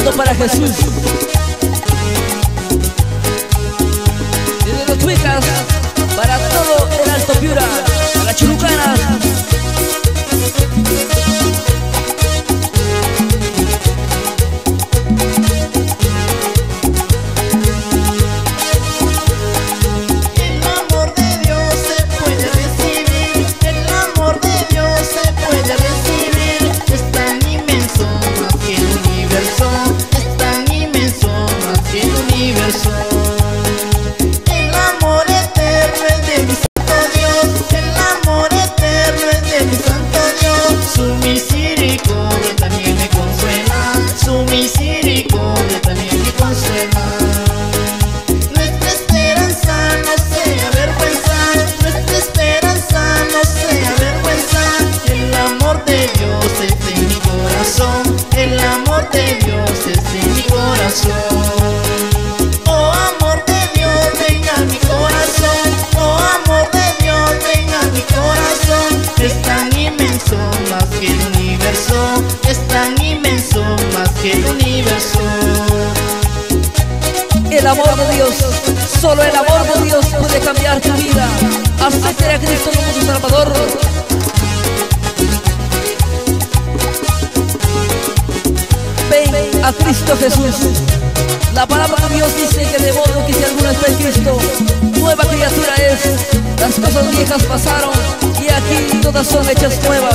saludo para Jesús. Desde los Chuicas, para todo el Alto Piura, para Chulucanas. El amor de Dios, solo el amor de Dios puede cambiar tu vida. Acepta a Cristo como tu Salvador. Ven a Cristo Jesús. La palabra de Dios dice que de modo que si alguno está en Cristo, nueva criatura es. Las cosas viejas pasaron y aquí todas son hechas nuevas.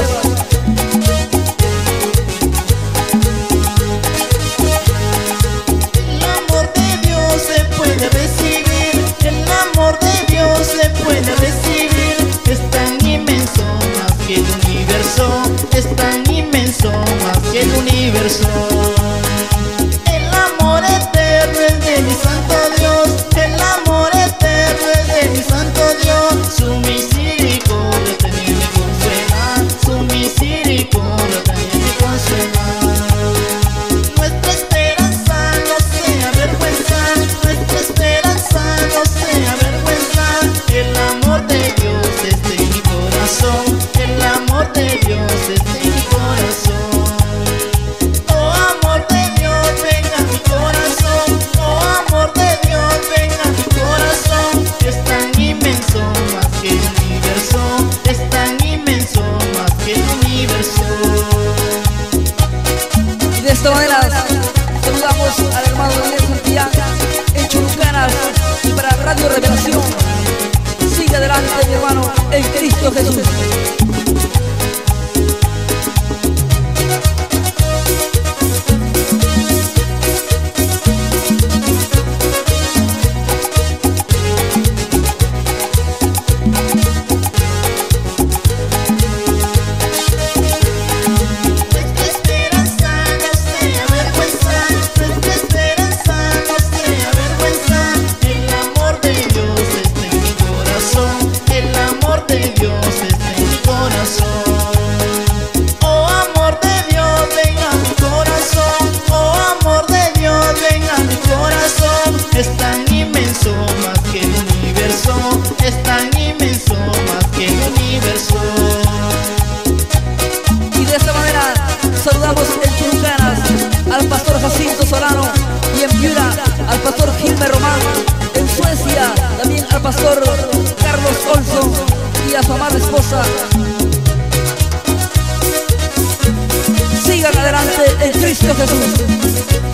Es tan inmenso más que el universo. El amor eterno es de mi santo Dios. El amor eterno es de mi santo Dios. Su misericordia también me consuela. Su misericordia también me consuela. Nuestra esperanza no se avergüenza. Nuestra esperanza no se avergüenza. El amor de Dios está en mi corazón. El amor de Dios está en mi corazón. Oh amor de Dios, ven a mi corazón. Oh amor de Dios, ven a mi corazón. Es tan inmenso más que el universo. Es tan inmenso más que el universo. Y de esta manera saludamos al hermano Daniel Santillán en Chulucanas y para Radio Revelación. Sigue adelante, mi hermano, en Cristo Jesús. Es tan inmenso más que el universo. Es tan inmenso más que el universo. Y de esta manera saludamos en Chulucanas al pastor Jacinto Solano y en Piura al pastor Gilmer Román. En Suecia también al pastor Carlos Olson y a su amada esposa. Sigan adelante en Cristo Jesús.